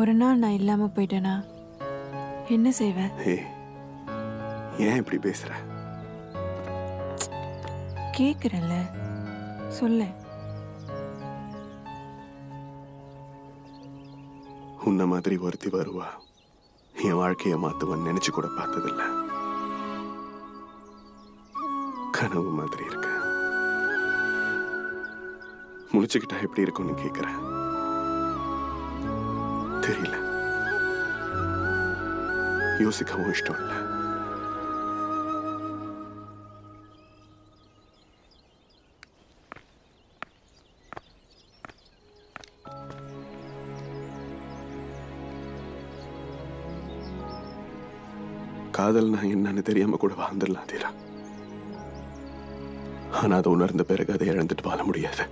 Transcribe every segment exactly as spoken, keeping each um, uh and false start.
ஒரு நாள் நான் இல்லாம போயிட்டேனா என்ன செய்வ? ஏன் இப்படி பேசுற? கேக்குறல, சொல்ல. உன்ன மாதிரி ஒருத்தி வருவா என் வாழ்க்கையை மாத்துவன்னு நினைச்சு கூட பார்த்ததில்ல. கனவு மாதிரி இருக்க. முழிச்சுக்கிட்டா எப்படி இருக்கும்னு கேக்குற. தெரியல, யோசிக்கவும் இஷ்டம் இல்லை. காதல் நான் என்னன்னு தெரியாம கூட வாழ்ந்துடலாம் தீரா. ஆனா அதை உணர்ந்த பிறகு அதை இழந்துட்டு வாழ முடியாது.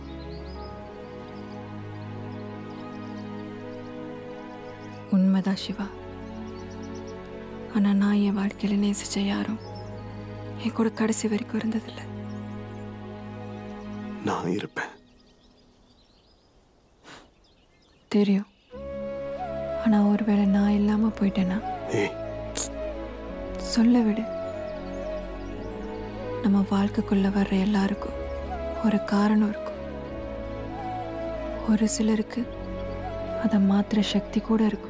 உண்மைதான் சிவா. ஆனா நான் என் வாழ்க்கையில நேசிச்ச யாரும் என் கூட கடைசி வரைக்கும் இருந்ததில்லை. நான் இருப்பேன் தெரியும். ஆனா ஒருவேளை நான் இல்லாம போயிட்டேன்னா சொல்ல விடு. நம்ம வாழ்க்கைக்குள்ள வர்ற எல்லாருக்கும் ஒரு காரணம் இருக்கும். ஒரு சிலருக்கு அதை மாத்துற சக்தி கூட இருக்கும்.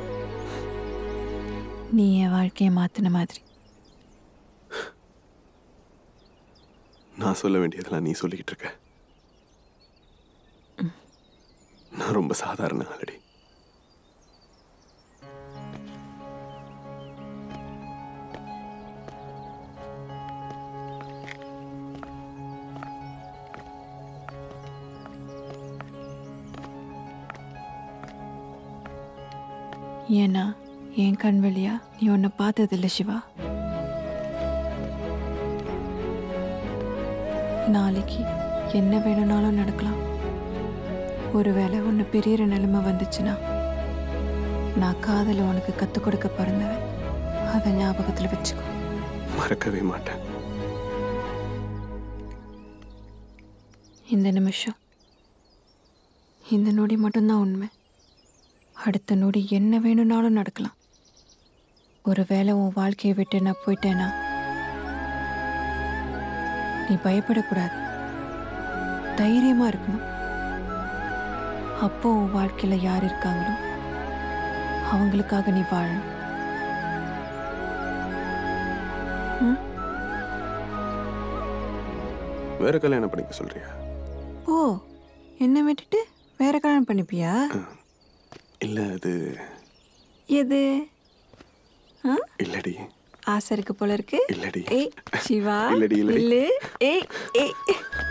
நீ என் வாழ்க்கையை மாத்தின மாதிரி. நான் சொல்ல வேண்டியதெல்லாம் நீ சொல்லிக்கிட்டு இருக்க. நான் ரொம்ப சாதாரண ஆளடி. ஏன்னா என் கண் வழியா நீ ஒன்ன பார்த்ததில்லை சிவா. நாளைக்கு என்ன வேணும்னாலும் நடக்கலாம். ஒருவேளை ஒன்று பெரிய நிலைமை வந்துச்சுன்னா நான் காதலை உனக்கு கற்றுக் கொடுக்க பிறந்தவன். அதை ஞாபகத்தில் வச்சுக்கோ. மறக்கவே மாட்டேன். இந்த நிமிஷம், இந்த நொடி மட்டும்தான் உண்மை. அடுத்த நொடி என்ன வேணும்னாலும் நடக்கலாம். ஒருவேளை உன் வாழ்க்கையை விட்டு நான் போயிட்டேனா நீ பயப்படக்கூடாது, தைரியமா இருக்கணும். அப்போ உன் வாழ்க்கையில யார் இருக்காங்களோ அவங்களுக்காக நீ வாழணும். வேற கல்யாணம் பண்ணிக்க சொல்றியா? ஓ, என்ன விட்டுட்டு வேற கல்யாணம் பண்ணிப்பியா? இல்ல, அது எது? இல்லடி. ஆசை இருக்கு போல இருக்கு. இல்லடி. ஏய் சிவா, இல்லடி இல்லடி. இல்ல. ஏய் ஏய்